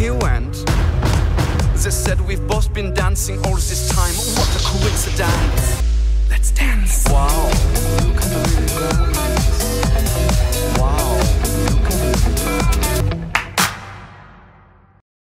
he went. They said we've both been dancing all this time. What a coincidence. Let's dance. Wow, you can really dance.